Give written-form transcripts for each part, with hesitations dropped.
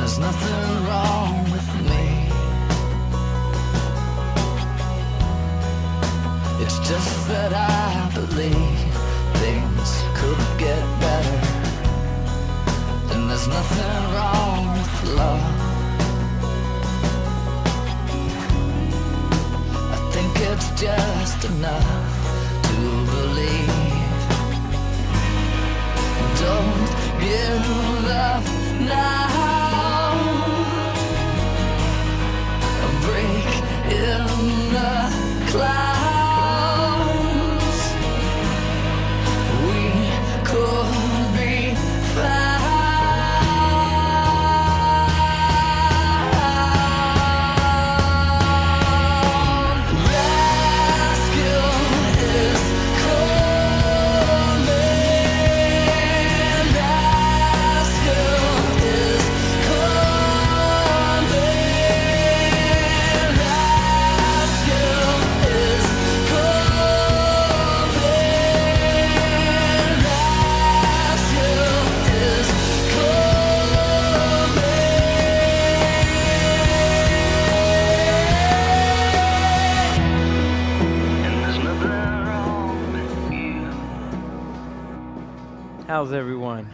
there's nothing wrong with me. It's just that I believe things could get better, and there's nothing wrong with love. I think it's just enough to believe. Don't give up now. A break in the clouds. We could be found. How's everyone?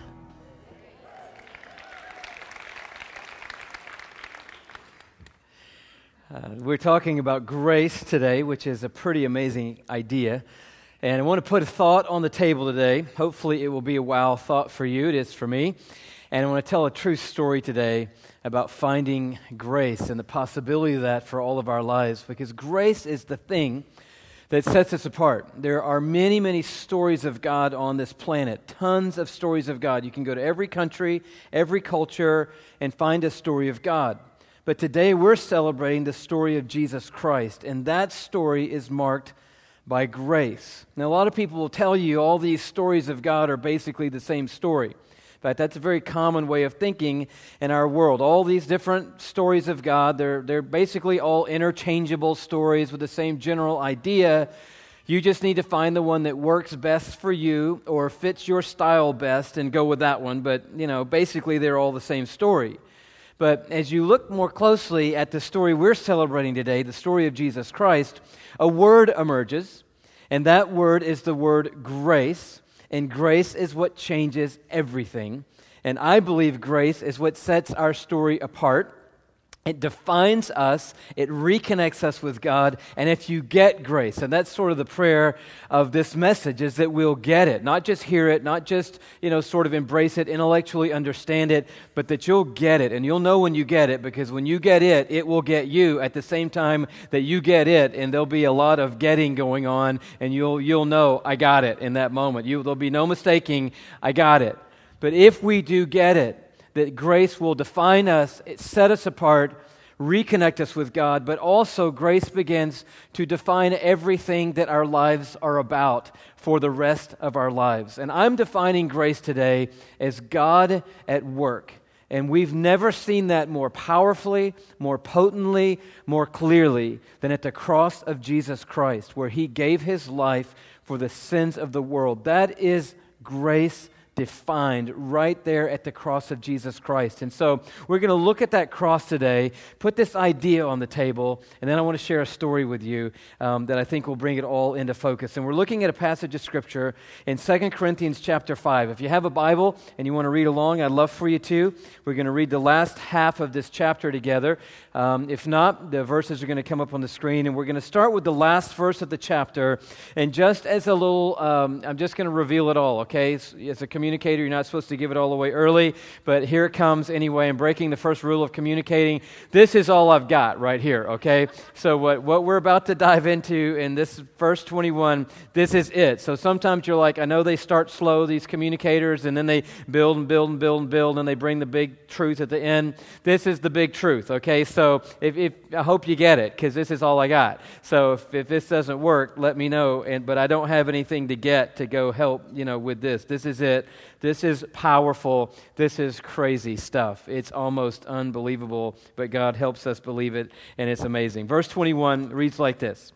We're talking about grace today, which is a pretty amazing idea. And I want to put a thought on the table today. Hopefully it will be a wow thought for you. It is for me. And I want to tell a true story today about finding grace and the possibility of that for all of our lives, because grace is the thing that sets us apart. There are many, many stories of God on this planet, tons of stories of God. You can go to every country, every culture, and find a story of God. But today we're celebrating the story of Jesus Christ, and that story is marked by grace. Now, a lot of people will tell you all these stories of God are basically the same story. In fact, that's a very common way of thinking in our world. All these different stories of God, they're basically all interchangeable stories with the same general idea. You just need to find the one that works best for you or fits your style best and go with that one. But, basically they're all the same story. But as you look more closely at the story we're celebrating today, the story of Jesus Christ, a word emerges, and that word is the word grace. And grace is what changes everything. And I believe grace is what sets our story apart. It defines us. It reconnects us with God. And if you get grace, and that's sort of the prayer of this message, is that we'll get it. Not just hear it, not just, sort of embrace it, intellectually understand it, but that you'll get it. And you'll know when you get it, because when you get it, it will get you at the same time that you get it. And there'll be a lot of getting going on, and you'll know, I got it in that moment. There'll be no mistaking, I got it. But if we do get it, that grace will define us, set us apart, reconnect us with God, but also grace begins to define everything that our lives are about for the rest of our lives. And I'm defining grace today as God at work. And we've never seen that more powerfully, more potently, more clearly than at the cross of Jesus Christ, where He gave His life for the sins of the world. That is grace defined right there at the cross of Jesus Christ. And so we're going to look at that cross today, put this idea on the table, and then I want to share a story with you that I think will bring it all into focus. And we're looking at a passage of Scripture in 2 Corinthians chapter 5. If you have a Bible and you want to read along, I'd love for you to. We're going to read the last half of this chapter together. If not, the verses are going to come up on the screen, and we're going to start with the last verse of the chapter. And just as a little, I'm just going to reveal it all, okay? As a communicator, you're not supposed to give it all away early, but here it comes anyway. I'm breaking the first rule of communicating. This is all I've got right here, okay? So what we're about to dive into in this verse 21, this is it. So sometimes you're like, I know they start slow, these communicators, and then they build and build and build and build, and they bring the big truth at the end. This is the big truth, okay? So if I hope you get it, because this is all I got. So if this doesn't work, let me know. But I don't have anything to get to go help, with this. This is it. This is powerful. This is crazy stuff. It's almost unbelievable, but God helps us believe it, and it's amazing. Verse 21 reads like this.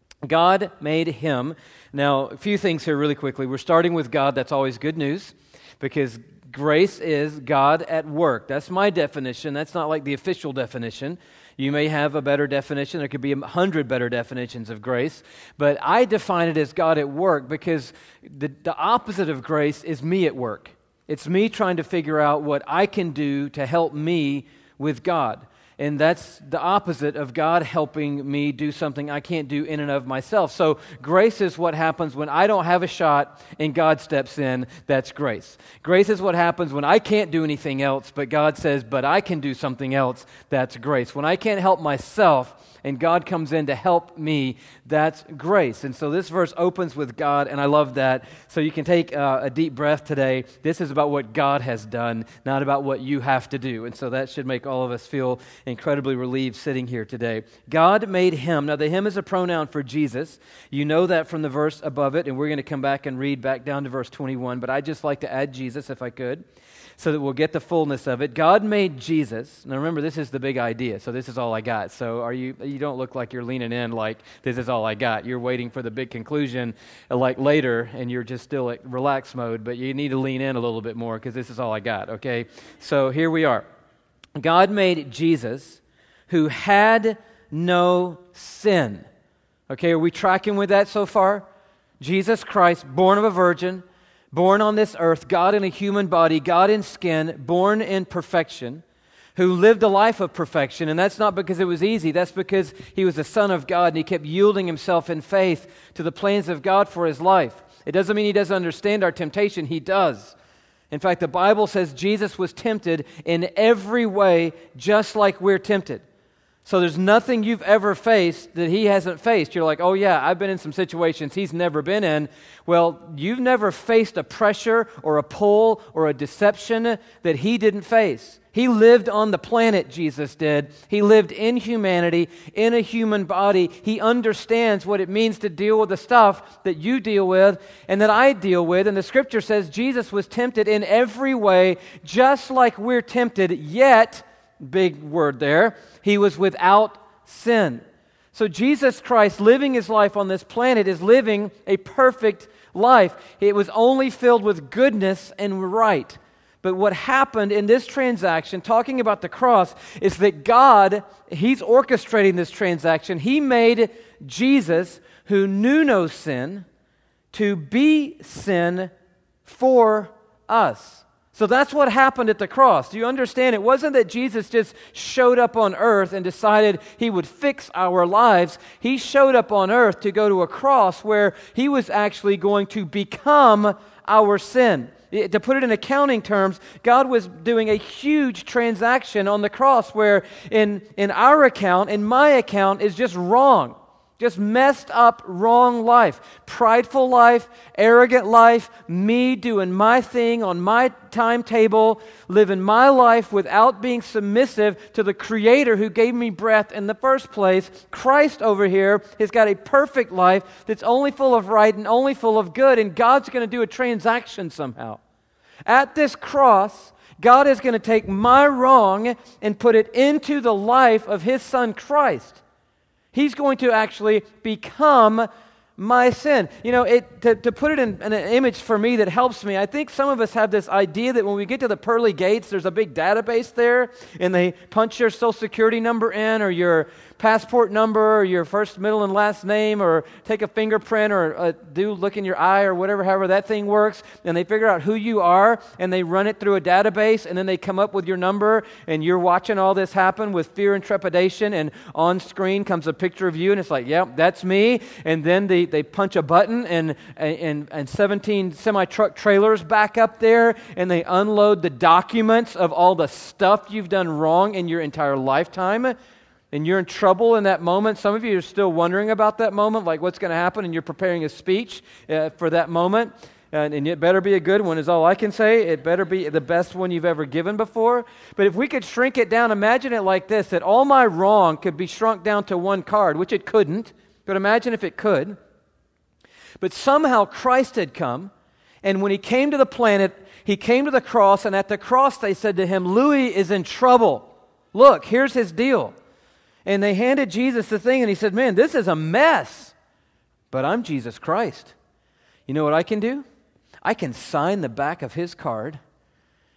God made him. Now, a few things here really quickly. We're starting with God. That's always good news, because Grace is God at work. That's my definition. That's not like the official definition. You may have a better definition. There could be 100 better definitions of grace. But I define it as God at work because the opposite of grace is me at work. It's me trying to figure out what I can do to help me with God. And that's the opposite of God helping me do something I can't do in and of myself. So grace is what happens when I don't have a shot and God steps in. That's grace. Grace is what happens when I can't do anything else, but God says, but I can do something else. That's grace. When I can't help myself and God comes in to help me, that's grace. And so this verse opens with God, and I love that. So you can take a deep breath today. This is about what God has done, not about what you have to do. And so that should make all of us feel incredibly relieved sitting here today. God made him. Now the him is a pronoun for Jesus. You know that from the verse above it, and we're going to come back and read back down to verse 21, but I'd just like to add Jesus if I could, so that we'll get the fullness of it. God made Jesus. Now remember, this is the big idea, so this is all I got. So you don't look like you're leaning in like, this is all I got. You're waiting for the big conclusion like later, and you're just still at relax mode, but you need to lean in a little bit more because this is all I got, okay? So here we are. God made Jesus who had no sin. Okay, are we tracking with that so far? Jesus Christ, born of a virgin, born on this earth, God in a human body, God in skin, born in perfection, who lived a life of perfection. And that's not because it was easy. That's because he was the Son of God and he kept yielding himself in faith to the plans of God for his life. It doesn't mean he doesn't understand our temptation. He does. In fact, the Bible says Jesus was tempted in every way just like we're tempted. So there's nothing you've ever faced that he hasn't faced. You're like, oh yeah, I've been in some situations he's never been in. Well, you've never faced a pressure or a pull or a deception that he didn't face. He lived on the planet, Jesus did. He lived in humanity, in a human body. He understands what it means to deal with the stuff that you deal with and that I deal with. And the scripture says Jesus was tempted in every way, just like we're tempted, yet, big word there, he was without sin. So Jesus Christ, living his life on this planet, is living a perfect life. It was only filled with goodness and right. But what happened in this transaction, talking about the cross, is that God, he's orchestrating this transaction. He made Jesus, who knew no sin, to be sin for us. So that's what happened at the cross. Do you understand? It wasn't that Jesus just showed up on earth and decided he would fix our lives. He showed up on earth to go to a cross where he was actually going to become our sin. To put it in accounting terms, God was doing a huge transaction on the cross where in our account, in my account, is just wrong. Just messed up, wrong life. Prideful life, arrogant life, me doing my thing on my timetable, living my life without being submissive to the Creator who gave me breath in the first place. Christ over here has got a perfect life that's only full of right and only full of good, and God's going to do a transaction somehow. At this cross, God is going to take my wrong and put it into the life of His Son Christ. He's going to actually become my sin. You know, to put it in an image for me that helps me, I think some of us have this idea that when we get to the pearly gates, there's a big database there, and they punch your social security number in, or your passport number, or your first, middle, and last name, or take a fingerprint, or look in your eye, or whatever, however that thing works, and they figure out who you are, and they run it through a database, and then they come up with your number, and you're watching all this happen with fear and trepidation, and on screen comes a picture of you, and it's like, yep, that's me, and then they punch a button, and 17 semi-truck trailers back up there, and they unload the documents of all the stuff you've done wrong in your entire lifetime. And you're in trouble in that moment. Some of you are still wondering about that moment, like what's going to happen, and you're preparing a speech for that moment. And it better be a good one is all I can say. It better be the best one you've ever given before. But if we could shrink it down, imagine it like this, that all my wrong could be shrunk down to one card, which it couldn't. But imagine if it could. But somehow Christ had come, and when He came to the planet, He came to the cross, and at the cross they said to Him, Louis is in trouble. Look, here's his deal. And they handed Jesus the thing, and he said, man, this is a mess. But I'm Jesus Christ. You know what I can do? I can sign the back of his card,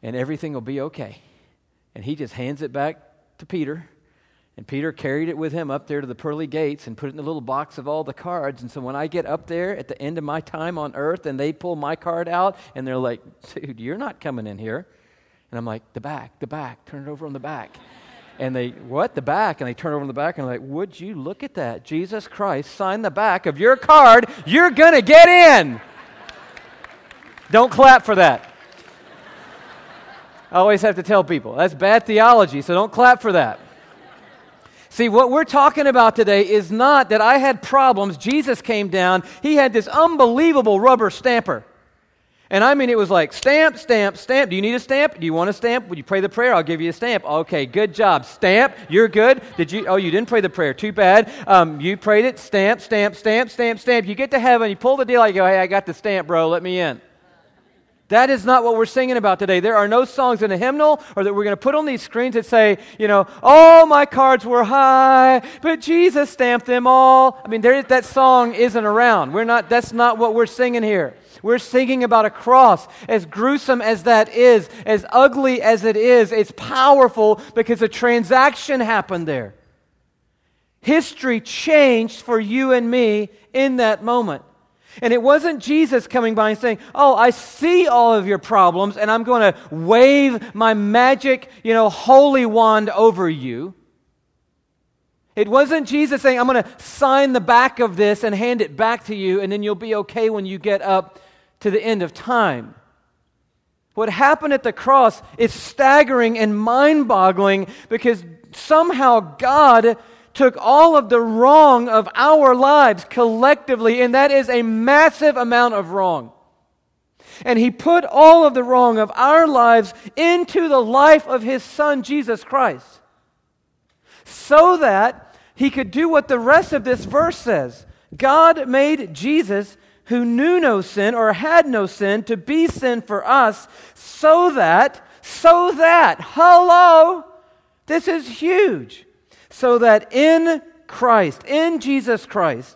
and everything will be okay. And he just hands it back to Peter. And Peter carried it with him up there to the pearly gates and put it in the little box of all the cards. And so when I get up there at the end of my time on earth and they pull my card out and they're like, dude, you're not coming in here. And I'm like, the back, turn it over on the back. And they, what, the back? And they turn over on the back and I'm like, would you look at that? Jesus Christ signed the back of your card. You're going to get in. Don't clap for that. I always have to tell people, that's bad theology, so don't clap for that. See, what we're talking about today is not that I had problems. Jesus came down. He had this unbelievable rubber stamper. And I mean, it was like stamp, stamp, stamp. Do you need a stamp? Do you want a stamp? Would you pray the prayer? I'll give you a stamp. Okay, good job. Stamp. You're good. Did you? Oh, you didn't pray the prayer. Too bad. You prayed it. Stamp, stamp, stamp, stamp, stamp. You get to heaven. You pull the deal. You go, hey, I got the stamp, bro. Let me in. That is not what we're singing about today. There are no songs in a hymnal or that we're going to put on these screens that say, all my cards were high, but Jesus stamped them all. I mean, that song isn't around. That's not what we're singing here. We're singing about a cross. As gruesome as that is, as ugly as it is, it's powerful because a transaction happened there. History changed for you and me in that moment. And it wasn't Jesus coming by and saying, oh, I see all of your problems and I'm going to wave my magic, holy wand over you. It wasn't Jesus saying, I'm going to sign the back of this and hand it back to you and then you'll be okay when you get up to the end of time. What happened at the cross is staggering and mind-boggling because somehow God took all of the wrong of our lives collectively, and that is a massive amount of wrong. And He put all of the wrong of our lives into the life of His Son, Jesus Christ, so that He could do what the rest of this verse says. God made Jesus, who knew no sin or had no sin, to be sin for us, so that, hello, this is huge. So that in Christ, in Jesus Christ,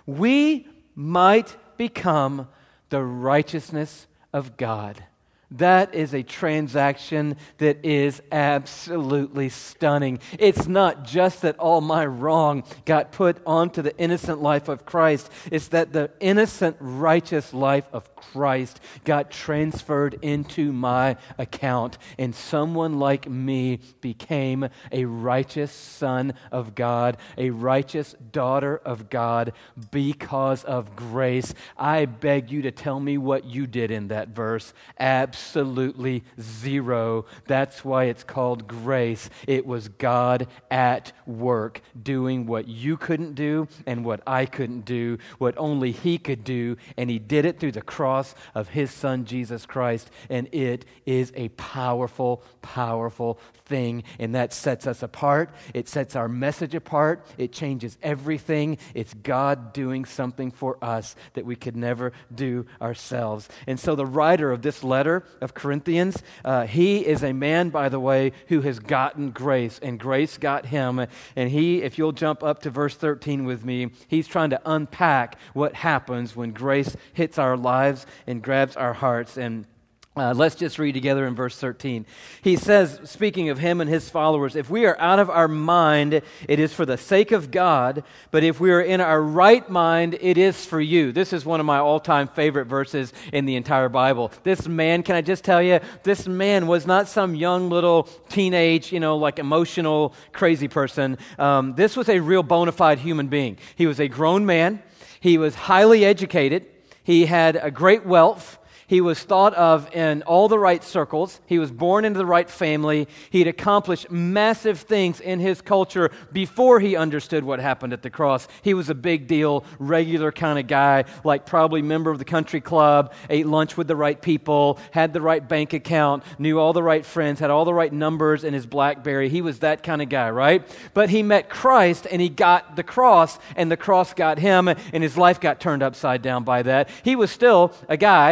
we might become the righteousness of God. That is a transaction that is absolutely stunning. It's not just that all my wrong got put onto the innocent life of Christ. It's that the innocent, righteous life of Christ got transferred into my account. And someone like me became a righteous son of God, a righteous daughter of God because of grace. I beg you to tell me what you did in that verse. Absolutely zero. That's why it's called grace. It was God at work doing what you couldn't do and what I couldn't do, what only He could do, and He did it through the cross of His Son, Jesus Christ, and it is a powerful, powerful thing, and that sets us apart. It sets our message apart. It changes everything. It's God doing something for us that we could never do ourselves. And so the writer of this letter of Corinthians, he is a man, by the way, who has gotten grace, and grace got him. And he, if you'll jump up to verse 13 with me, he's trying to unpack what happens when grace hits our lives and grabs our hearts. And let's just read together in verse 13. He says, speaking of him and his followers, if we are out of our mind, it is for the sake of God, but if we are in our right mind, it is for you. This is one of my all-time favorite verses in the entire Bible. This man, can I just tell you, this man was not some young little teenage, like emotional, crazy person. This was a real bona fide human being. He was a grown man. He was highly educated. He had a great wealth. He was thought of in all the right circles. He was born into the right family. He had accomplished massive things in his culture before he understood what happened at the cross. He was a big deal, regular kind of guy, like probably member of the country club, ate lunch with the right people, had the right bank account, knew all the right friends, had all the right numbers in his BlackBerry. He was that kind of guy, right? But he met Christ and he got the cross, and the cross got him, and his life got turned upside down by that. He was still a guy who was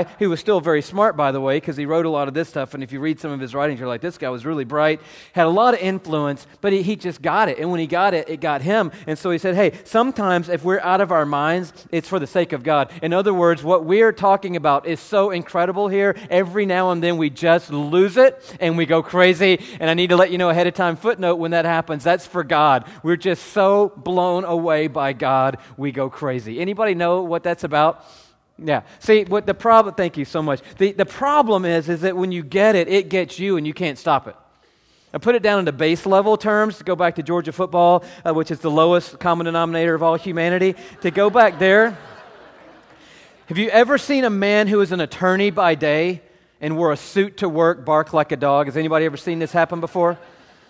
still very smart, by the way, because he wrote a lot of this stuff. And if you read some of his writings, you're like, this guy was really bright, had a lot of influence, but he just got it. And when he got it, it got him. And so he said, hey, sometimes if we're out of our minds, it's for the sake of God. In other words, what we're talking about is so incredible here. Every now and then we just lose it and we go crazy. And I need to let you know ahead of time, footnote, when that happens, that's for God. We're just so blown away by God, we go crazy. Anybody know what that's about? Yeah. See, what the problem, thank you so much. The problem is that when you get it, it gets you and you can't stop it. I put it down into base level terms, to go back to Georgia football, which is the lowest common denominator of all humanity. To go back there, have you ever seen a man who is an attorney by day and wore a suit to work, bark like a dog? Has anybody ever seen this happen before?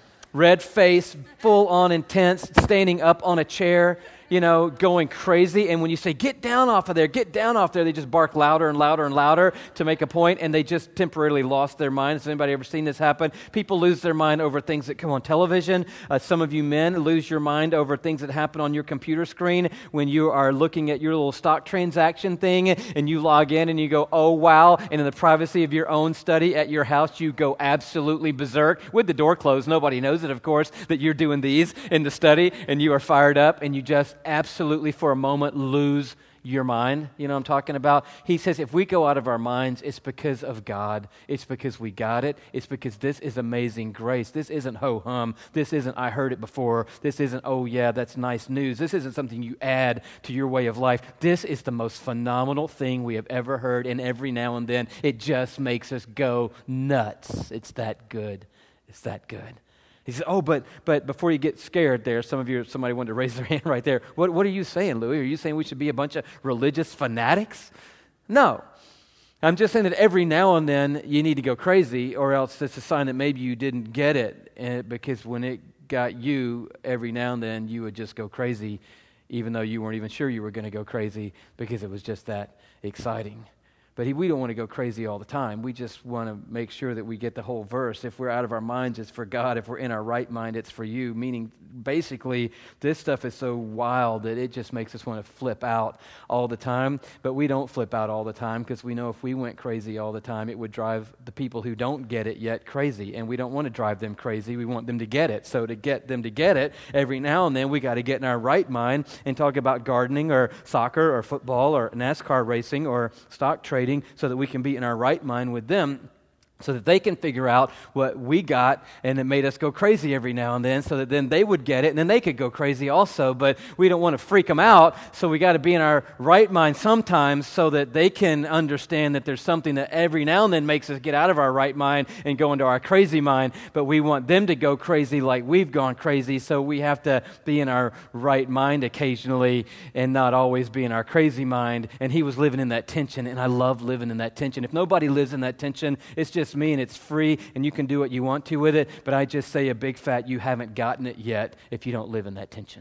Red face, full on intense, standing up on a chair, going crazy. And when you say, get down off of there, they just bark louder and louder and louder to make a point, and they just temporarily lost their mind. Has anybody ever seen this happen? People lose their mind over things that come on television. Some of you men lose your mind over things that happen on your computer screen when you are looking at your little stock transaction thing, and you log in and you go, oh, wow. And in the privacy of your own study at your house, you go absolutely berserk with the door closed. Nobody knows it, of course, that you're doing these in the study, and you are fired up, and you just absolutely for a moment lose your mind. You know what I'm talking about? He says if we go out of our minds, it's because of God. It's because we got it. It's because this is amazing grace. This isn't ho-hum. This isn't I heard it before. This isn't, oh yeah, that's nice news. This isn't something you add to your way of life. This is the most phenomenal thing we have ever heard, and every now and then it just makes us go nuts. It's that good. It's that good. He says, oh, but before you get scared there, somebody wanted to raise their hand right there. What are you saying, Louis? Are you saying we should be a bunch of religious fanatics? No. I'm just saying that every now and then you need to go crazy, or else it's a sign that maybe you didn't get it, because when it got you, every now and then you would just go crazy, even though you weren't even sure you were going to go crazy, because it was just that exciting. But we don't want to go crazy all the time. We just want to make sure that we get the whole verse. If we're out of our minds, it's for God. If we're in our right mind, it's for you. Meaning, basically, this stuff is so wild that it just makes us want to flip out all the time. But we don't flip out all the time, because we know if we went crazy all the time, it would drive the people who don't get it yet crazy. And we don't want to drive them crazy. We want them to get it. So to get them to get it, every now and then we got to get in our right mind and talk about gardening or soccer or football or NASCAR racing or stock trading, so that we can be in our right mind with them, so that they can figure out what we got, and it made us go crazy every now and then, so that then they would get it, and then they could go crazy also. But we don't want to freak them out, so we got to be in our right mind sometimes, so that they can understand that there's something that every now and then makes us get out of our right mind and go into our crazy mind. But we want them to go crazy like we've gone crazy, so we have to be in our right mind occasionally and not always be in our crazy mind. And he was living in that tension, and I love living in that tension. If nobody lives in that tension, it's just me, and it's free, and you can do what you want to with it. But I just say a big fat, you haven't gotten it yet if you don't live in that tension.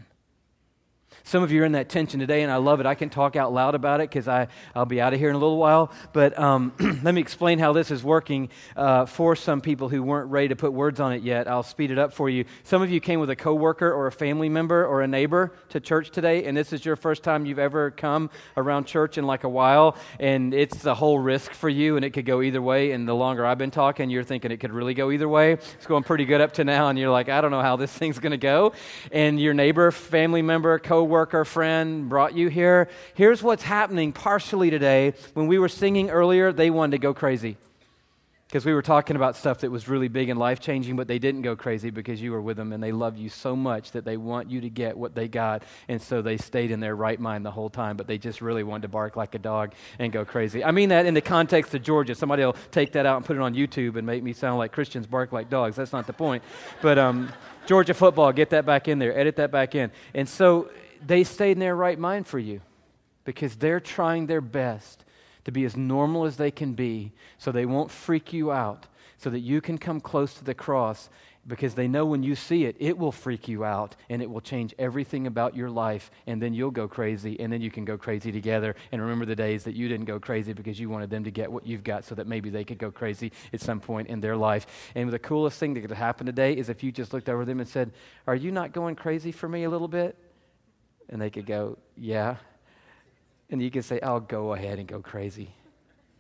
Some of you are in that tension today, and I love it. I can talk out loud about it because I'll be out of here in a little while. But let me explain how this is working for some people who weren't ready to put words on it yet. I'll speed it up for you. Some of you came with a coworker or a family member or a neighbor to church today, and this is your first time you've ever come around church in like a while, and it's a whole risk for you, and it could go either way. And the longer I've been talking, you're thinking it could really go either way. It's going pretty good up to now, and you're like, I don't know how this thing's going to go. And your neighbor, family member, coworker, friend brought you here. Here's what's happening partially today. When we were singing earlier, they wanted to go crazy because we were talking about stuff that was really big and life-changing, but they didn't go crazy because you were with them, and they love you so much that they want you to get what they got, and so they stayed in their right mind the whole time, but they just really wanted to bark like a dog and go crazy. I mean that in the context of Georgia. Somebody will take that out and put it on YouTube and make me sound like Christians bark like dogs. That's not the point. But Georgia football, get that back in there. Edit that back in. And so they stayed in their right mind for you because they're trying their best to be as normal as they can be so they won't freak you out, so that you can come close to the cross, because they know when you see it, it will freak you out and it will change everything about your life, and then you'll go crazy, and then you can go crazy together and remember the days that you didn't go crazy because you wanted them to get what you've got so that maybe they could go crazy at some point in their life. And the coolest thing that could happen today is if you just looked over them and said, are you not going crazy for me a little bit? And they could go, yeah. And you can say, I'll go ahead and go crazy.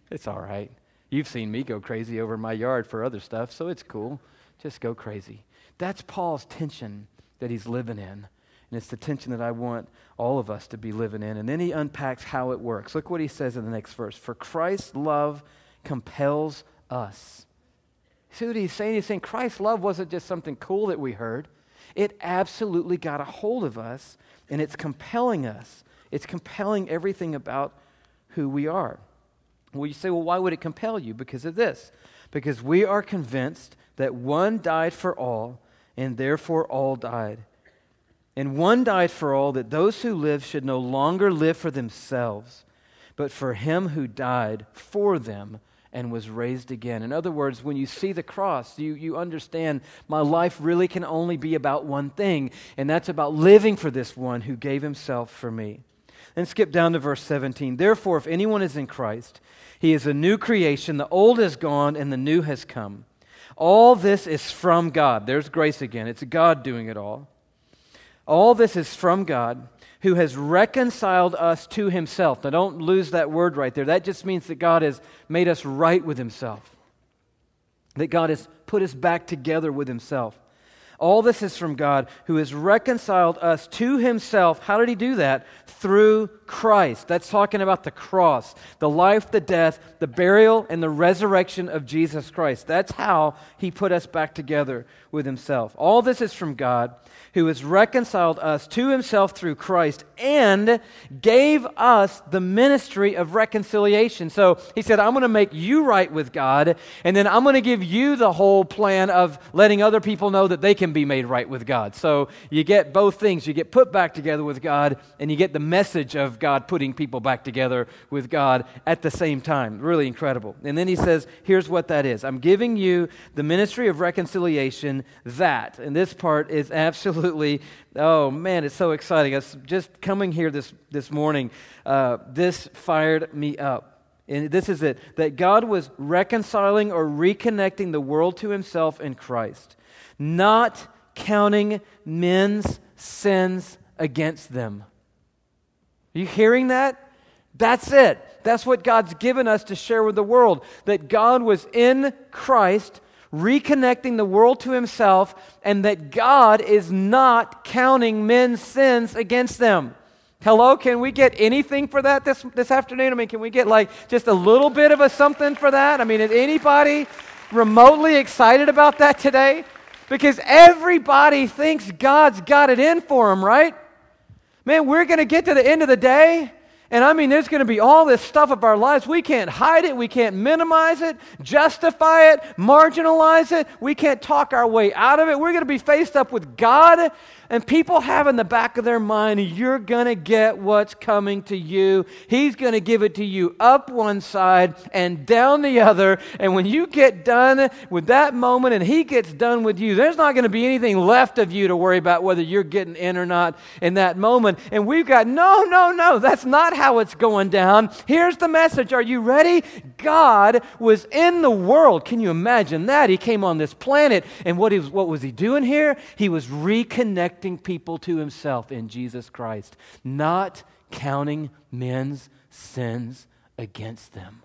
It's all right. You've seen me go crazy over my yard for other stuff, so it's cool. Just go crazy. That's Paul's tension that he's living in. And it's the tension that I want all of us to be living in. And then he unpacks how it works. Look what he says in the next verse. For Christ's love compels us. See what he's saying? He's saying Christ's love wasn't just something cool that we heard. It absolutely got a hold of us, and it's compelling us. It's compelling everything about who we are. Well, you say, well, why would it compel you? Because of this. Because we are convinced that one died for all, and therefore all died. And one died for all, that those who live should no longer live for themselves, but for him who died for them and was raised again. In other words, when you see the cross, you understand my life really can only be about one thing, and that's about living for this one who gave himself for me. Then skip down to verse 17. Therefore, if anyone is in Christ, he is a new creation. The old is gone and the new has come. All this is from God. There's grace again. It's God doing it all. All this is from God, who has reconciled us to himself. Now don't lose that word right there. That just means that God has made us right with himself. That God has put us back together with himself. All this is from God, who has reconciled us to himself. How did he do that? Through Christ. That's talking about the cross, the life, the death, the burial, and the resurrection of Jesus Christ. That's how he put us back together with himself. All this is from God, who has reconciled us to himself through Christ and gave us the ministry of reconciliation. So he said, I'm going to make you right with God, and then I'm going to give you the whole plan of letting other people know that they can be made right with God. So you get both things. You get put back together with God, and you get the message of God putting people back together with God at the same time. Really incredible. And then he says, here's what that is. I'm giving you the ministry of reconciliation, that. And this part is absolutely, oh man, it's so exciting. I was just coming here this morning. This fired me up. And this is it, that God was reconciling or reconnecting the world to himself in Christ, not counting men's sins against them. Are you hearing that? That's it. That's what God's given us to share with the world, that God was in Christ reconnecting the world to himself, and that God is not counting men's sins against them. Hello, can we get anything for that this afternoon? I mean, can we get like just a little bit of a something for that? I mean, is anybody remotely excited about that today? Because everybody thinks God's got it in for them, right? Man, we're going to get to the end of the day, and I mean, there's going to be all this stuff of our lives. We can't hide it. We can't minimize it, justify it, marginalize it. We can't talk our way out of it. We're going to be faced up with God, and people have in the back of their mind, you're going to get what's coming to you. He's going to give it to you up one side and down the other, and when you get done with that moment and he gets done with you, there's not going to be anything left of you to worry about whether you're getting in or not in that moment. And we've got, no, that's not how it's going down. Here's the message. Are you ready? God was in the world. Can you imagine that? He came on this planet, and what was he doing here? He was reconnecting people to himself in Jesus Christ, not counting men's sins against them.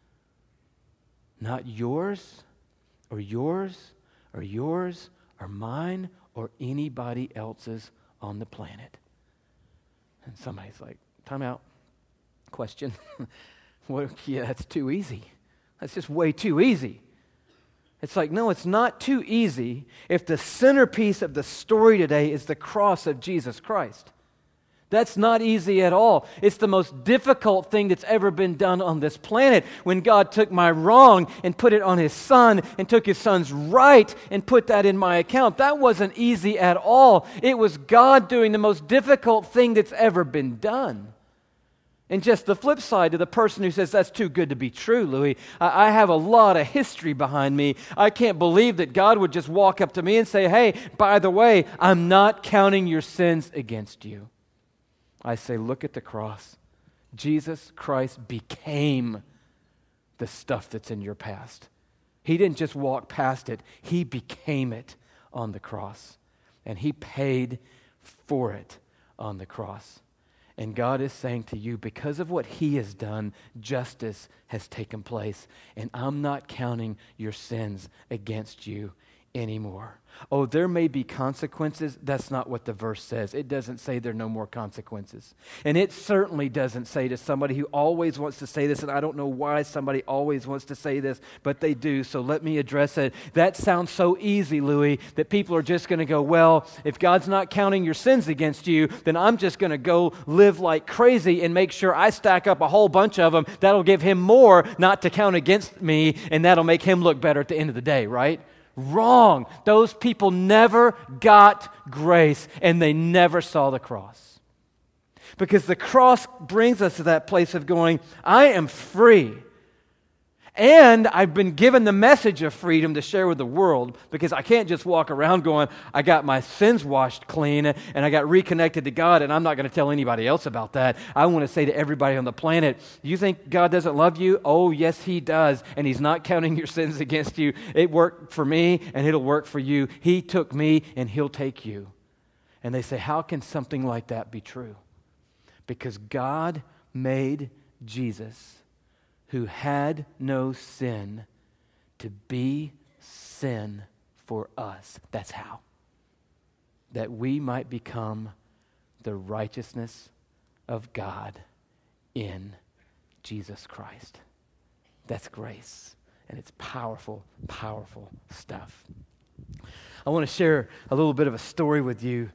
Not yours or yours or yours or mine or anybody else's on the planet. And somebody's like, time out. Question. Yeah, that's too easy. That's just way too easy. It's like, no, it's not too easy if the centerpiece of the story today is the cross of Jesus Christ. That's not easy at all. It's the most difficult thing that's ever been done on this planet. When God took my wrong and put it on his son and took his son's right and put that in my account, that wasn't easy at all. It was God doing the most difficult thing that's ever been done. And just the flip side to the person who says, that's too good to be true, Louis. I have a lot of history behind me. I can't believe that God would just walk up to me and say, hey, by the way, I'm not counting your sins against you. I say, look at the cross. Jesus Christ became the stuff that's in your past. He didn't just walk past it. He became it on the cross. And he paid for it on the cross. And God is saying to you, because of what He has done, justice has taken place. And I'm not counting your sins against you anymore. Oh, there may be consequences. That's not what the verse says. It doesn't say there are no more consequences. And it certainly doesn't say to somebody who always wants to say this, and I don't know why somebody always wants to say this, but they do, so let me address it. That sounds so easy, Louis, that people are just going to go, well, if God's not counting your sins against you, then I'm just going to go live like crazy and make sure I stack up a whole bunch of them. That'll give Him more not to count against me, and that'll make Him look better at the end of the day, right? Wrong. Those people never got grace, and they never saw the cross. Because the cross brings us to that place of going, I am free. And I've been given the message of freedom to share with the world, because I can't just walk around going, I got my sins washed clean and I got reconnected to God, and I'm not going to tell anybody else about that. I want to say to everybody on the planet, you think God doesn't love you? Oh, yes, He does. And He's not counting your sins against you. It worked for me and it'll work for you. He took me and He'll take you. And they say, how can something like that be true? Because God made Jesus, who had no sin, to be sin for us. That's how. That we might become the righteousness of God in Jesus Christ. That's grace. And it's powerful, powerful stuff. I want to share a little bit of a story with you.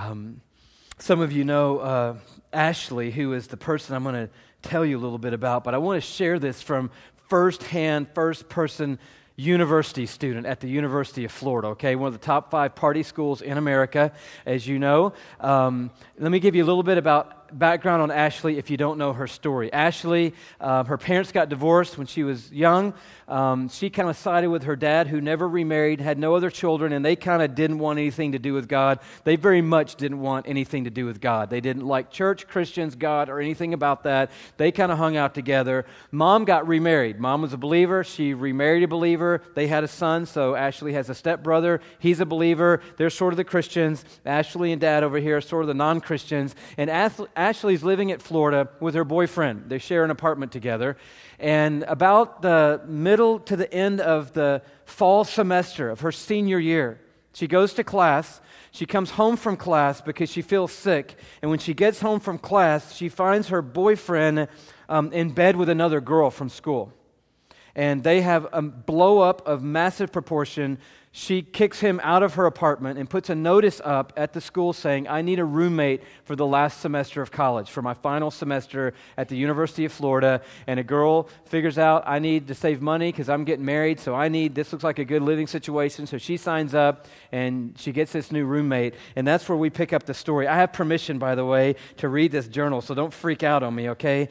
Some of you know Ashley, who is the person I'm going to tell you a little bit about, but I want to share this from first-hand, first-person university student at the University of Florida, okay? One of the top 5 party schools in America, as you know. Let me give you a little bit about background on Ashley if you don't know her story. Ashley, her parents got divorced when she was young. She kind of sided with her dad, who never remarried, had no other children, and they kind of didn't want anything to do with God. They very much didn't want anything to do with God. They didn't like church, Christians, God, or anything about that. They kind of hung out together. Mom got remarried. Mom was a believer. She remarried a believer. They had a son, so Ashley has a stepbrother. He's a believer. They're sort of the Christians. Ashley and Dad over here are sort of the non-Christians. And Ashley's living at Florida with her boyfriend. They share an apartment together. And about the middle to the end of the fall semester of her senior year, she goes to class. She comes home from class because she feels sick. And when she gets home from class, she finds her boyfriend in bed with another girl from school. And they have a blow-up of massive proportion. She kicks him out of her apartment and puts a notice up at the school saying, I need a roommate for the last semester of college, for my final semester at the University of Florida. And a girl figures out, I need to save money because I'm getting married, so this looks like a good living situation. So she signs up and she gets this new roommate. And that's where we pick up the story. I have permission, by the way, to read this journal, so don't freak out on me, okay?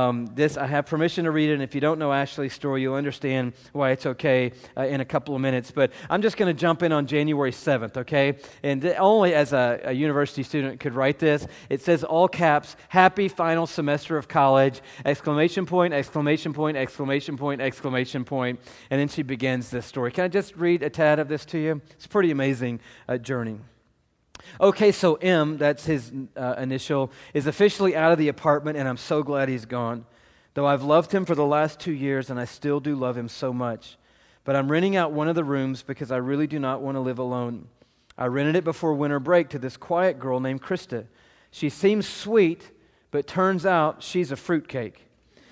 I have permission to read it, and if you don't know Ashley's story, you'll understand why it's okay in a couple of minutes. But I'm just going to jump in on January 7th, okay? And only as a university student could write this. It says all caps, happy final semester of college, exclamation point, exclamation point, exclamation point, exclamation point. And then she begins this story. Can I just read a tad of this to you? It's a pretty amazing journey. Okay, so M, that's his initial, is officially out of the apartment, and I'm so glad he's gone. Though I've loved him for the last 2 years, and I still do love him so much. But I'm renting out one of the rooms because I really do not want to live alone. I rented it before winter break to this quiet girl named Krista. She seems sweet, but turns out she's a fruitcake.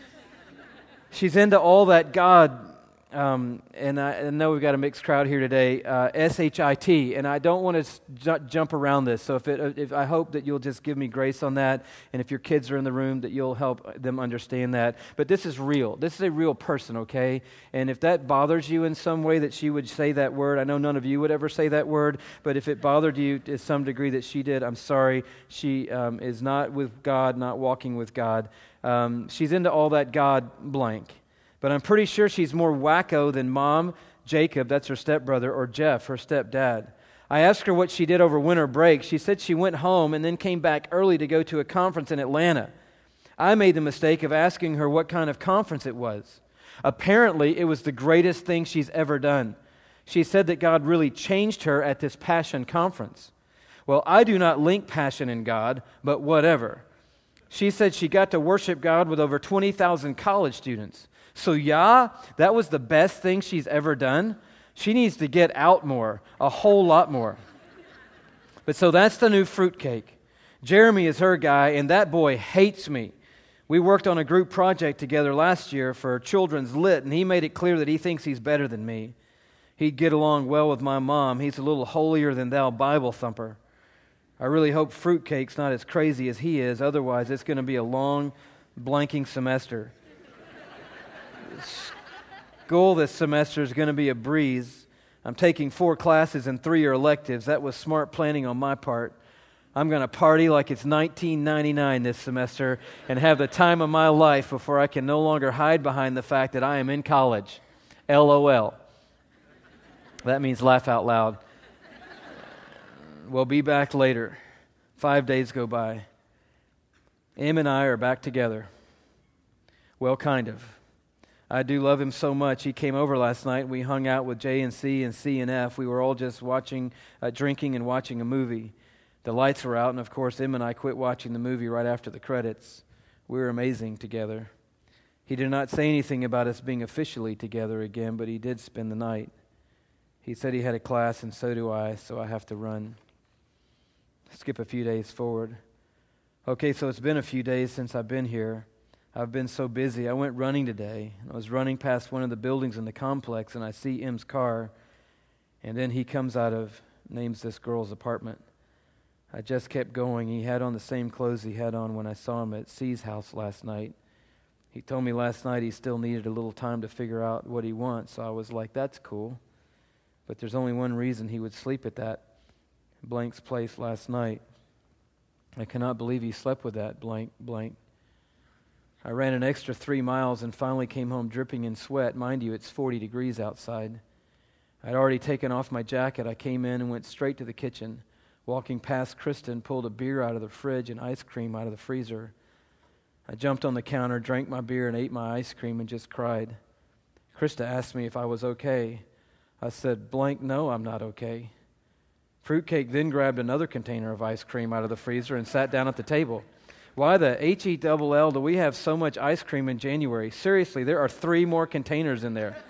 She's into all that God, and I know we've got a mixed crowd here today, S-H-I-T, and I don't want to jump around this, so if I hope that you'll just give me grace on that, and if your kids are in the room, that you'll help them understand that. But this is real. This is a real person, okay? And if that bothers you in some way that she would say that word, I know none of you would ever say that word, but if it bothered you to some degree that she did, I'm sorry. She is not with God, not walking with God. She's into all that God blank. But I'm pretty sure she's more wacko than Mom, Jacob, that's her stepbrother, or Jeff, her stepdad. I asked her what she did over winter break. She said she went home and then came back early to go to a conference in Atlanta. I made the mistake of asking her what kind of conference it was. Apparently, it was the greatest thing she's ever done. She said that God really changed her at this Passion conference. Well, I do not link passion and God, but whatever. She said she got to worship God with over 20,000 college students. So yeah, that was the best thing she's ever done. She needs to get out more, a whole lot more. But so that's the new fruitcake. Jeremy is her guy, and that boy hates me. We worked on a group project together last year for Children's Lit, and he made it clear that he thinks he's better than me. He'd get along well with my mom. He's a little holier-than-thou Bible thumper. I really hope fruitcake's not as crazy as he is. Otherwise, it's going to be a long, blanking semester. School this semester is going to be a breeze. I'm taking 4 classes and 3 are electives. That was smart planning on my part. I'm going to party like it's 1999 this semester and have the time of my life before I can no longer hide behind the fact that I am in college. LOL. That means laugh out loud. We'll be back later. 5 days go by. Em and I are back together. Well, kind of. I do love him so much. He came over last night. We hung out with J and C and C and F. We were all just drinking and watching a movie. The lights were out, and of course, Em and I quit watching the movie right after the credits. We were amazing together. He did not say anything about us being officially together again, but he did spend the night. He said he had a class, and so do I, so I have to run. Skip a few days forward. Okay, so it's been a few days since I've been here. I've been so busy. I went running today. I was running past one of the buildings in the complex, and I see M's car, and then he comes out of, names this girl's apartment. I just kept going. He had on the same clothes he had on when I saw him at C's house last night. He told me last night he still needed a little time to figure out what he wants, so I was like, that's cool. But there's only one reason he would sleep at that blank's place last night. I cannot believe he slept with that blank. I ran an extra 3 miles and finally came home dripping in sweat. Mind you, it's 40 degrees outside. I'd already taken off my jacket. I came in and went straight to the kitchen. Walking past Kristen, pulled a beer out of the fridge and ice cream out of the freezer. I jumped on the counter, drank my beer, and ate my ice cream and just cried. Krista asked me if I was okay. I said, no, I'm not okay. Fruitcake then grabbed another container of ice cream out of the freezer and sat down at the table. Why the HELL do we have so much ice cream in January? Seriously, there are 3 more containers in there.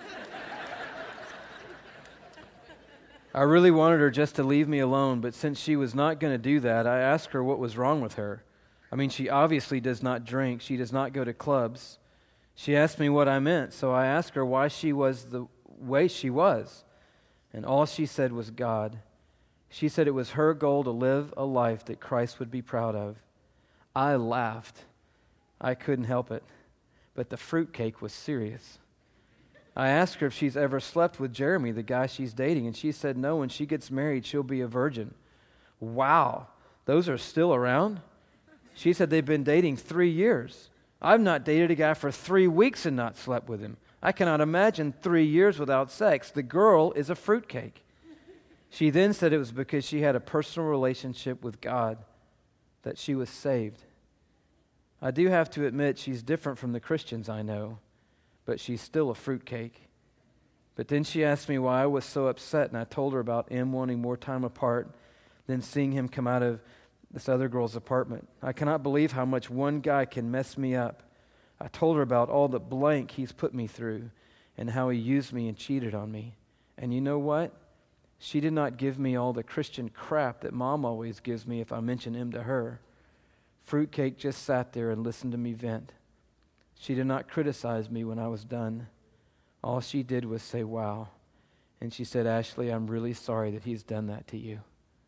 I really wanted her just to leave me alone, but since she was not going to do that, I asked her what was wrong with her. I mean, she obviously does not drink. She does not go to clubs. She asked me what I meant, so I asked her why she was the way she was. And all she said was God. She said it was her goal to live a life that Christ would be proud of. I laughed. I couldn't help it. But the fruitcake was serious. I asked her if she's ever slept with Jeremy, the guy she's dating, and she said no, when she gets married, she'll be a virgin. Wow, those are still around? She said they've been dating 3 years. I've not dated a guy for 3 weeks and not slept with him. I cannot imagine 3 years without sex. The girl is a fruitcake. She then said it was because she had a personal relationship with God that she was saved. I do have to admit she's different from the Christians I know, but she's still a fruitcake. But then she asked me why I was so upset, and I told her about M wanting more time apart than seeing him come out of this other girl's apartment. I cannot believe how much one guy can mess me up. I told her about all the blank he's put me through and how he used me and cheated on me. And you know what? She did not give me all the Christian crap that Mom always gives me if I mention him to her. Fruitcake just sat there and listened to me vent. She did not criticize me when I was done. All she did was say, wow. And she said, Ashley, I'm really sorry that he's done that to you.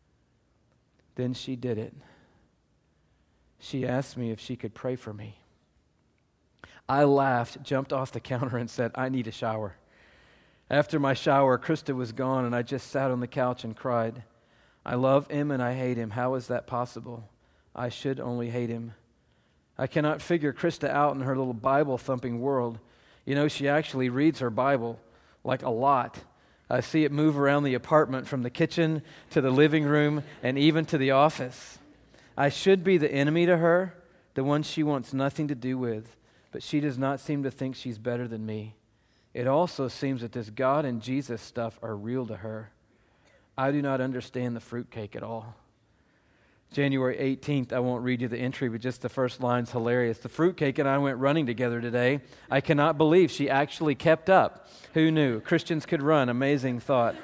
Then she did it. She asked me if she could pray for me. I laughed, jumped off the counter, and said, I need a shower. After my shower, Krista was gone, and I just sat on the couch and cried. I love him and I hate him. How is that possible? I should only hate him. I cannot figure Krista out in her little Bible-thumping world. You know, she actually reads her Bible, like a lot. I see it move around the apartment from the kitchen to the living room and even to the office. I should be the enemy to her, the one she wants nothing to do with, but she does not seem to think she's better than me. It also seems that this God and Jesus stuff are real to her. I do not understand the fruitcake at all. January 18th, I won't read you the entry, but just the first line's hilarious. The fruitcake and I went running together today. I cannot believe she actually kept up. Who knew? Christians could run. Amazing thought.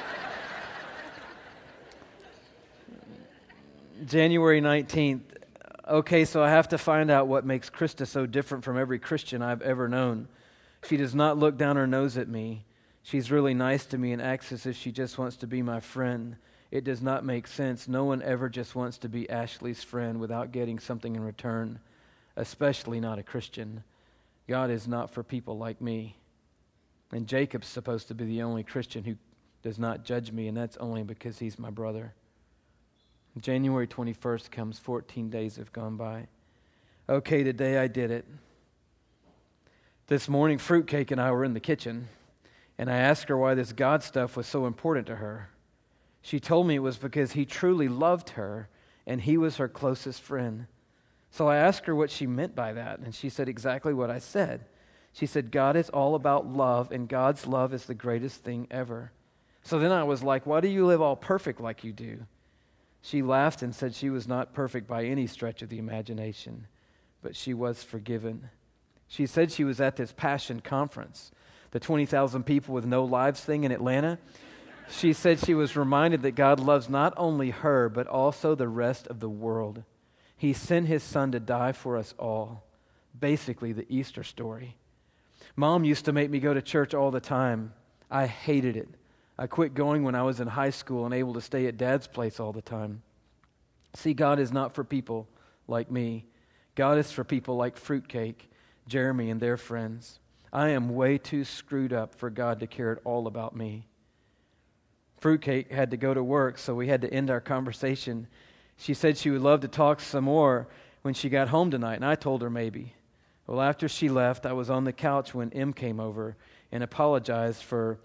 January 19th. Okay, so I have to find out what makes Krista so different from every Christian I've ever known. She does not look down her nose at me. She's really nice to me and acts as if she just wants to be my friend. It does not make sense. No one ever just wants to be Ashley's friend without getting something in return, especially not a Christian. God is not for people like me. And Jacob's supposed to be the only Christian who does not judge me, and that's only because he's my brother. January 21st comes, 14 days have gone by. Okay, today I did it. This morning, Fruitcake and I were in the kitchen, and I asked her why this God stuff was so important to her. She told me it was because he truly loved her, and he was her closest friend. So I asked her what she meant by that, and she said exactly what I said. She said, God is all about love, and God's love is the greatest thing ever. So then I was like, why do you live all perfect like you do? She laughed and said she was not perfect by any stretch of the imagination, but she was forgiven. She said she was at this Passion conference, the 20,000 people with no lives thing in Atlanta. She said she was reminded that God loves not only her, but also the rest of the world. He sent his son to die for us all. Basically, the Easter story. Mom used to make me go to church all the time. I hated it. I quit going when I was in high school and able to stay at Dad's place all the time. See, God is not for people like me. God is for people like Fruitcake, Jeremy, and their friends. I am way too screwed up for God to care at all about me. Fruitcake had to go to work, so we had to end our conversation. She said she would love to talk some more when she got home tonight, and I told her maybe. Well, after she left, I was on the couch when M came over and apologized for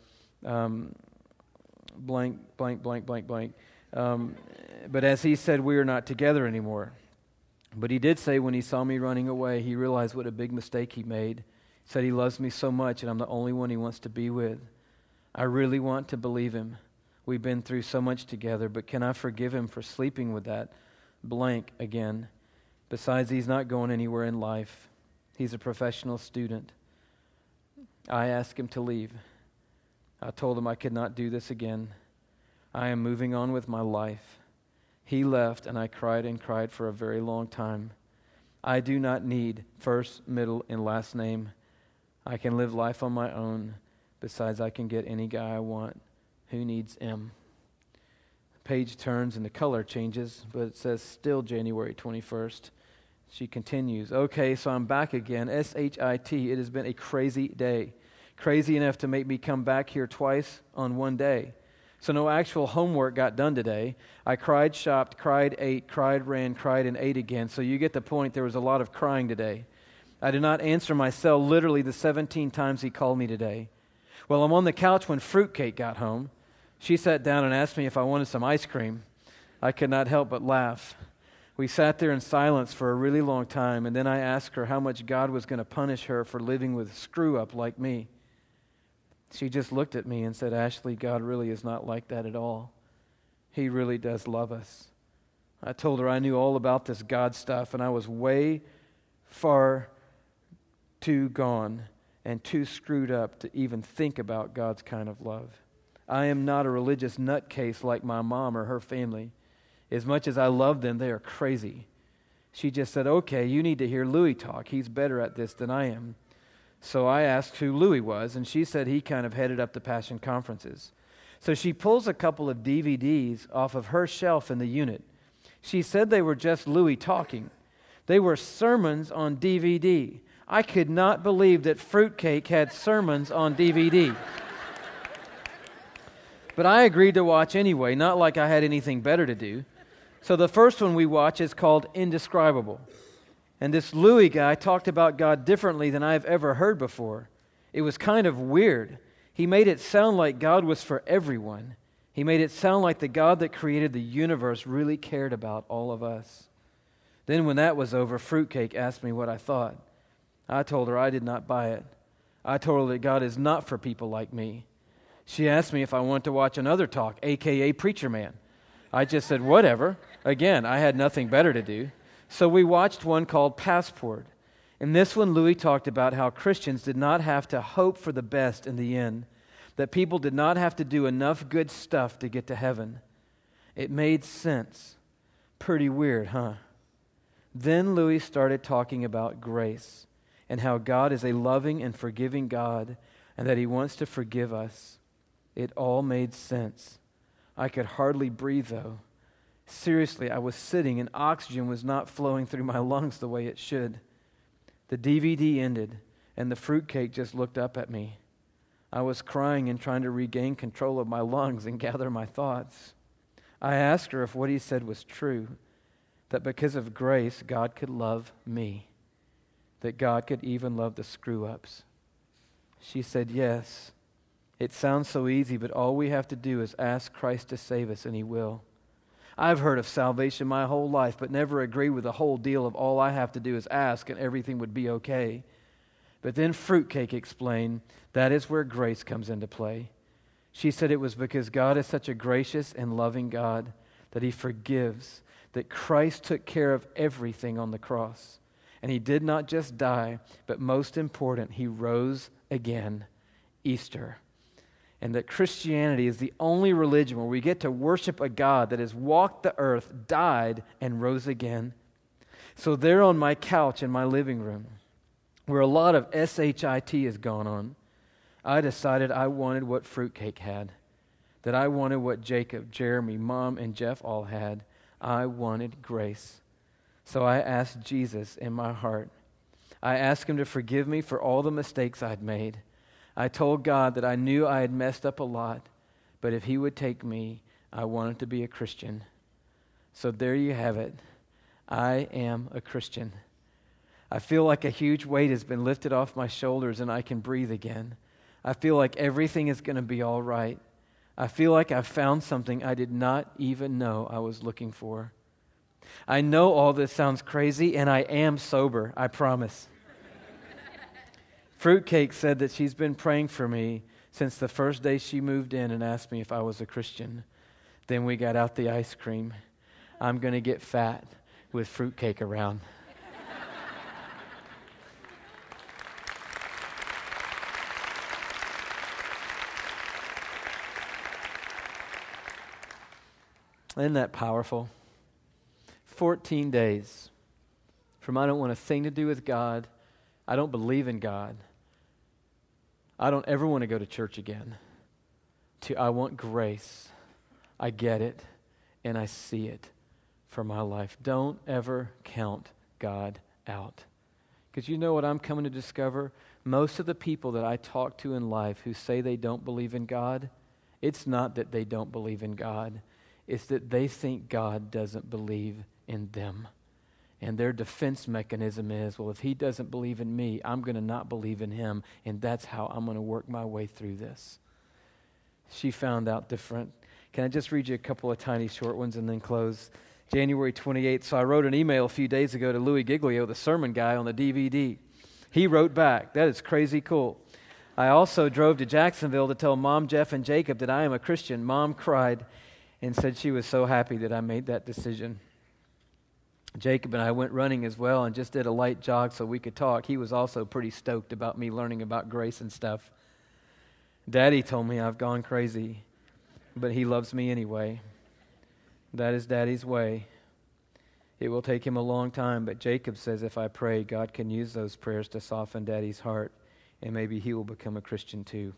blank. But as he said, we are not together anymore. But he did say when he saw me running away, he realized what a big mistake he made. He said he loves me so much and I'm the only one he wants to be with. I really want to believe him. We've been through so much together, but can I forgive him for sleeping with that blank again? Besides, he's not going anywhere in life. He's a professional student. I asked him to leave. I told him I could not do this again. I am moving on with my life. He left, and I cried and cried for a very long time. I do not need first, middle, and last name. I can live life on my own. Besides, I can get any guy I want. Who needs M? The page turns and the color changes, but it says still January 21st. She continues, okay, so I'm back again. S-H-I-T. It has been a crazy day. Crazy enough to make me come back here twice on one day. So no actual homework got done today. I cried, shopped, cried, ate, cried, ran, cried, and ate again. So you get the point. There was a lot of crying today. I did not answer my cell literally the 17 times he called me today. Well, I'm on the couch when Fruitcake got home. She sat down and asked me if I wanted some ice cream. I could not help but laugh. We sat there in silence for a really long time, and then I asked her how much God was going to punish her for living with a screw-up like me. She just looked at me and said, Ashley, God really is not like that at all. He really does love us. I told her I knew all about this God stuff, and I was way far too gone and too screwed up to even think about God's kind of love. I am not a religious nutcase like my mom or her family. As much as I love them, they are crazy. She just said, okay, you need to hear Louis talk. He's better at this than I am. So I asked who Louis was, and she said he kind of headed up the Passion conferences. So she pulls a couple of DVDs off of her shelf in the unit. She said they were just Louis talking. They were sermons on DVD. I could not believe that Fruitcake had sermons on DVD. But I agreed to watch anyway, not like I had anything better to do. So the first one we watch is called Indescribable. And this Louis guy talked about God differently than I've ever heard before. It was kind of weird. He made it sound like God was for everyone. He made it sound like the God that created the universe really cared about all of us. Then when that was over, Fruitcake asked me what I thought. I told her I did not buy it. I told her that God is not for people like me. She asked me if I wanted to watch another talk, a.k.a. Preacher Man. I just said, whatever. Again, I had nothing better to do. So we watched one called Passport. In this one, Louis talked about how Christians did not have to hope for the best in the end, that people did not have to do enough good stuff to get to heaven. It made sense. Pretty weird, huh? Then Louis started talking about grace and how God is a loving and forgiving God and that He wants to forgive us. It all made sense. I could hardly breathe, though. Seriously, I was sitting and oxygen was not flowing through my lungs the way it should. The DVD ended, and the fruitcake just looked up at me. I was crying and trying to regain control of my lungs and gather my thoughts. I asked her if what he said was true, that because of grace, God could love me, that God could even love the screw-ups. She said, yes. It sounds so easy, but all we have to do is ask Christ to save us, and He will. I've heard of salvation my whole life, but never agreed with the whole deal of all I have to do is ask and everything would be okay. But then Fruitcake explained that is where grace comes into play. She said it was because God is such a gracious and loving God that He forgives, that Christ took care of everything on the cross. And He did not just die, but most important, He rose again, Easter. And that Christianity is the only religion where we get to worship a God that has walked the earth, died, and rose again. So there on my couch in my living room, where a lot of SHIT has gone on, I decided I wanted what Fruitcake had, that I wanted what Jacob, Jeremy, Mom, and Jeff all had. I wanted grace. So I asked Jesus in my heart. I asked Him to forgive me for all the mistakes I'd made. I told God that I knew I had messed up a lot, but if He would take me, I wanted to be a Christian. So there you have it. I am a Christian. I feel like a huge weight has been lifted off my shoulders and I can breathe again. I feel like everything is going to be all right. I feel like I've found something I did not even know I was looking for. I know all this sounds crazy, and I am sober, I promise. Fruitcake said that she's been praying for me since the first day she moved in and asked me if I was a Christian. Then we got out the ice cream. I'm going to get fat with Fruitcake around. Isn't that powerful? 14 days from I don't want a thing to do with God, I don't believe in God, I don't ever want to go to church again, to I want grace, I get it, and I see it for my life. Don't ever count God out. Because you know what I'm coming to discover? Most of the people that I talk to in life who say they don't believe in God, it's not that they don't believe in God. It's that they think God doesn't believe in them. And their defense mechanism is, well, if He doesn't believe in me, I'm going to not believe in Him, and that's how I'm going to work my way through this. She found out different. Can I just read you a couple of tiny short ones and then close? January 28th. So I wrote an email a few days ago to Louis Giglio, the sermon guy on the DVD. He wrote back, that is crazy cool. I also drove to Jacksonville to tell Mom, Jeff, and Jacob that I am a Christian. Mom cried and said she was so happy that I made that decision. Jacob and I went running as well and just did a light jog so we could talk. He was also pretty stoked about me learning about grace and stuff. Daddy told me I've gone crazy, but he loves me anyway. That is Daddy's way. It will take him a long time, but Jacob says if I pray, God can use those prayers to soften Daddy's heart, and maybe he will become a Christian too.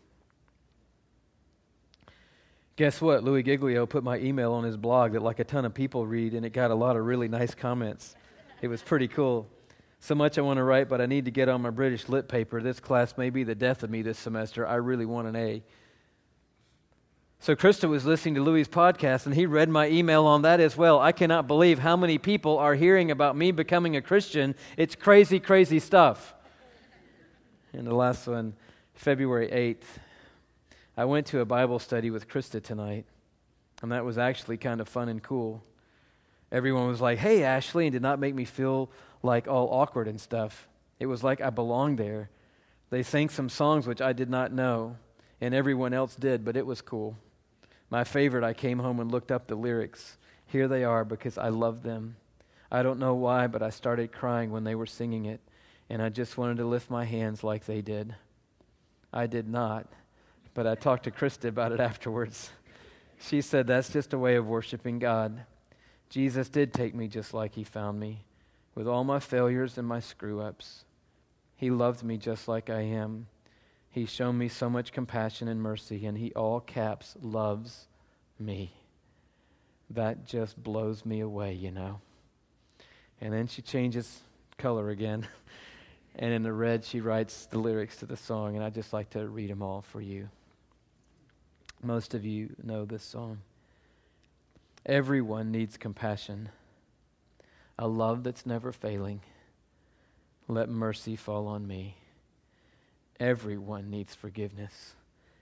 Guess what? Louis Giglio put my email on his blog that like a ton of people read, and it got a lot of really nice comments. It was pretty cool. So much I want to write, but I need to get on my British Lit paper. This class may be the death of me this semester. I really want an A. So Krista was listening to Louis' podcast, and he read my email on that as well. I cannot believe how many people are hearing about me becoming a Christian. It's crazy, crazy stuff. And the last one, February 8th. I went to a Bible study with Krista tonight, and that was actually kind of fun and cool. Everyone was like, hey, Ashley, and did not make me feel like all awkward and stuff. It was like I belonged there. They sang some songs which I did not know, and everyone else did, but it was cool. My favorite, I came home and looked up the lyrics. Here they are because I love them. I don't know why, but I started crying when they were singing it, and I just wanted to lift my hands like they did. I did not, but I talked to Krista about it afterwards. She said that's just a way of worshiping God. Jesus did take me just like he found me, with all my failures and my screw-ups. He loved me just like I am. He's shown me so much compassion and mercy, and he, all caps, loves me. That just blows me away, you know. And then she changes color again. And in the red, she writes the lyrics to the song, and I'd just like to read them all for you. Most of you know this song. Everyone needs compassion, a love that's never failing. Let mercy fall on me. Everyone needs forgiveness,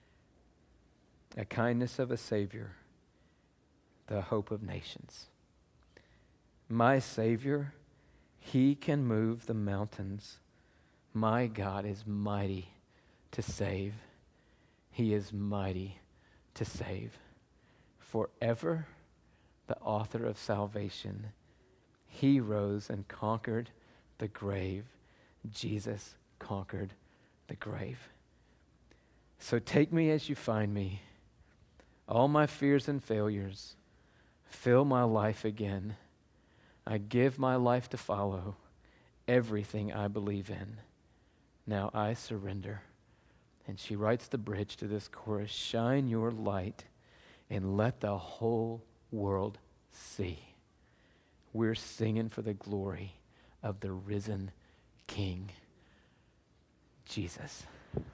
a kindness of a Savior, the hope of nations. My Savior, he can move the mountains. My God is mighty to save. He is mighty to save. Forever, the author of salvation. He rose and conquered the grave. Jesus conquered the grave. So take me as you find me. All my fears and failures, fill my life again. I give my life to follow everything I believe in. Now I surrender. And she writes the bridge to this chorus, shine your light and let the whole world see. We're singing for the glory of the risen King, Jesus.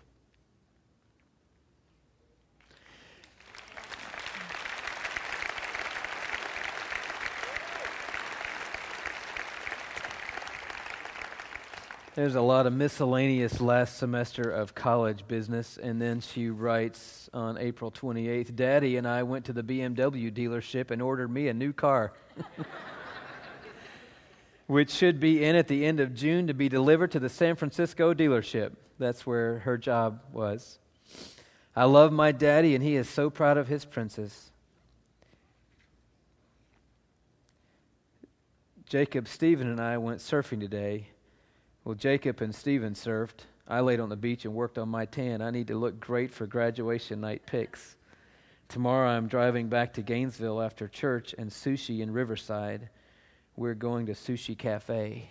There's a lot of miscellaneous last semester of college business, and then she writes on April 28th, Daddy and I went to the BMW dealership and ordered me a new car, which should be in at the end of June to be delivered to the San Francisco dealership. That's where her job was. I love my daddy, and he is so proud of his princess. Jacob, Stephen, and I went surfing today. Well, Jacob and Stephen surfed. I laid on the beach and worked on my tan. I need to look great for graduation night pics. Tomorrow I'm driving back to Gainesville after church and sushi in Riverside. We're going to Sushi Cafe.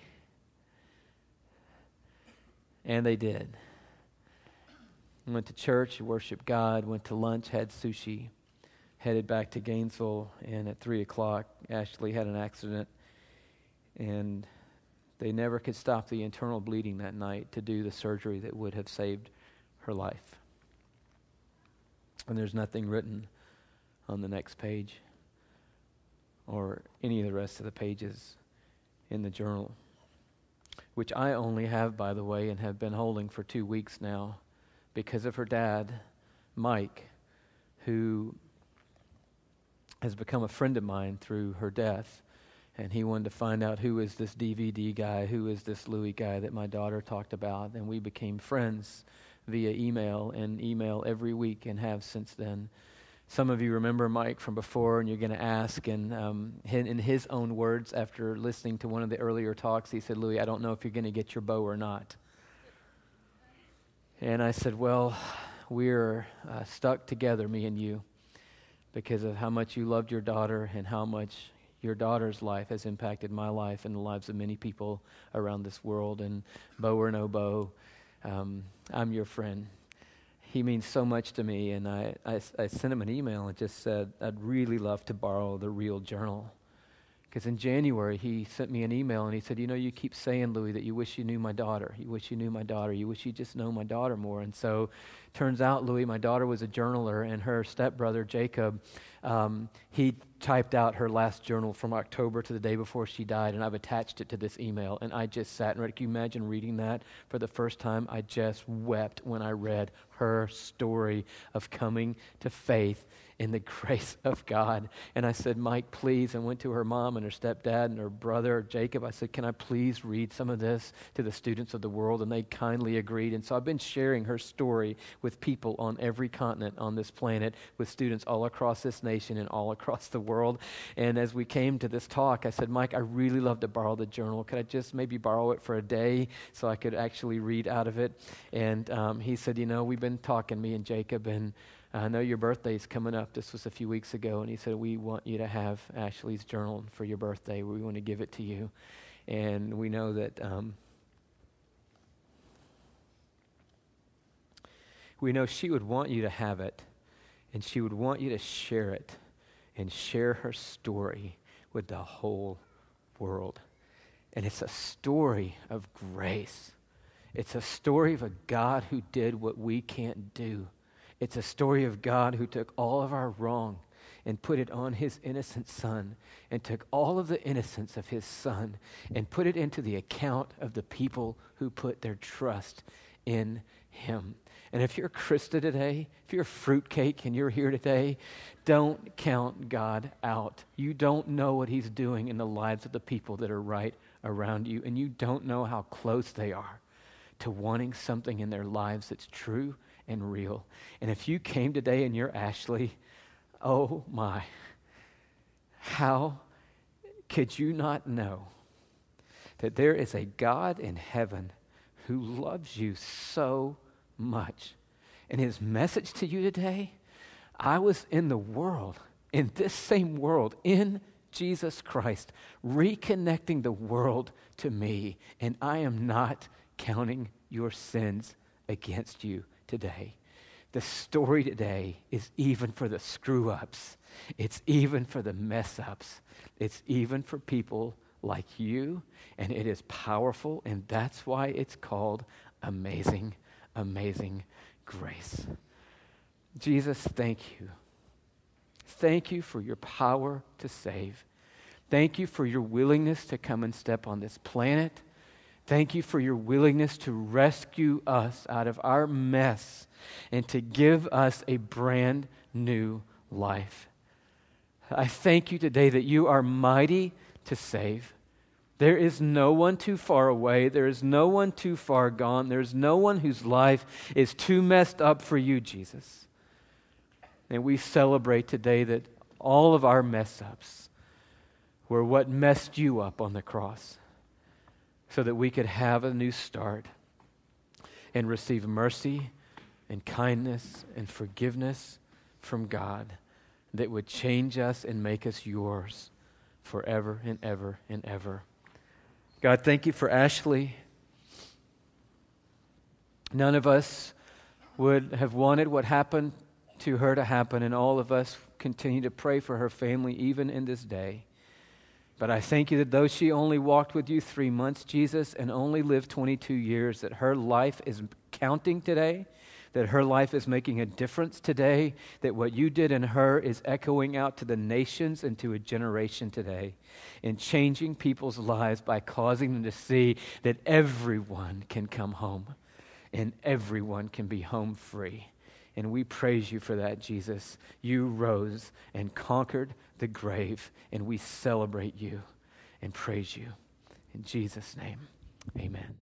And they did. Went to church, worshiped God, went to lunch, had sushi, headed back to Gainesville, and at 3 o'clock, Ashley had an accident, and they never could stop the internal bleeding that night to do the surgery that would have saved her life. And there's nothing written on the next page or any of the rest of the pages in the journal, which I only have, by the way, and have been holding for 2 weeks now because of her dad, Mike, who has become a friend of mine through her death. And he wanted to find out who is this DVD guy, who is this Louis guy that my daughter talked about. And we became friends via email and email every week and have since then. Some of you remember Mike from before, and you're going to ask. And in his own words, after listening to one of the earlier talks, he said, Louis, I don't know if you're going to get your bow or not. And I said, well, we're stuck together, me and you, because of how much you loved your daughter and how much your daughter's life has impacted my life and the lives of many people around this world. And bow or no bow, I'm your friend. He means so much to me. And I sent him an email and just said, I'd really love to borrow the real journal. Because in January, he sent me an email and he said, you know, you keep saying, Louis, that you wish you knew my daughter. You wish you knew my daughter. You wish you just know my daughter more. And so turns out, Louis, my daughter was a journaler, and her stepbrother, Jacob, he typed out her last journal from October to the day before she died, and I've attached it to this email. And I just sat and read. Can you imagine reading that for the first time? I just wept when I read her story of coming to faith in the grace of God. And I said, Mike, please, and went to her mom and her stepdad and her brother, Jacob. I said, can I please read some of this to the students of the world? And they kindly agreed. And so I've been sharing her story with people on every continent on this planet, with students all across this nation. nation and all across the world. And as we came to this talk, I said, Mike, I really love to borrow the journal. Could I just maybe borrow it for a day so I could actually read out of it? And he said, we've been talking, me and Jacob, and I know your birthday's coming up. This was a few weeks ago. And he said, we want you to have Ashley's journal for your birthday. We want to give it to you. And we know that we know she would want you to have it, and she would want you to share it and share her story with the whole world. And it's a story of grace. It's a story of a God who did what we can't do. It's a story of God who took all of our wrong and put it on his innocent son, and took all of the innocence of his son and put it into the account of the people who put their trust in him. And if you're Krista today, if you're a fruitcake and you're here today, don't count God out. You don't know what he's doing in the lives of the people that are right around you, and you don't know how close they are to wanting something in their lives that's true and real. And if you came today and you're Ashley, oh my, how could you not know that there is a God in heaven who loves you so much? And his message to you today, I was in the world, in this same world, in Jesus Christ, reconnecting the world to me, and I am not counting your sins against you today. The story today is even for the screw-ups. It's even for the mess-ups. It's even for people like you, and it is powerful, and that's why it's called Amazing, Amazing Grace. Jesus, thank you. Thank you for your power to save. Thank you for your willingness to come and step on this planet. Thank you for your willingness to rescue us out of our mess and to give us a brand new life. I thank you today that you are mighty to save. There is no one too far away. There is no one too far gone. There is no one whose life is too messed up for you, Jesus. And we celebrate today that all of our mess-ups were what messed you up on the cross, so that we could have a new start and receive mercy and kindness and forgiveness from God that would change us and make us yours forever and ever and ever. God, thank you for Ashley. None of us would have wanted what happened to her to happen, and all of us continue to pray for her family even in this day. But I thank you that though she only walked with you 3 months, Jesus, and only lived 22 years, that her life is counting today, that her life is making a difference today, that what you did in her is echoing out to the nations and to a generation today, and changing people's lives by causing them to see that everyone can come home and everyone can be home free. And we praise you for that, Jesus. You rose and conquered the grave, and we celebrate you and praise you. In Jesus' name, amen.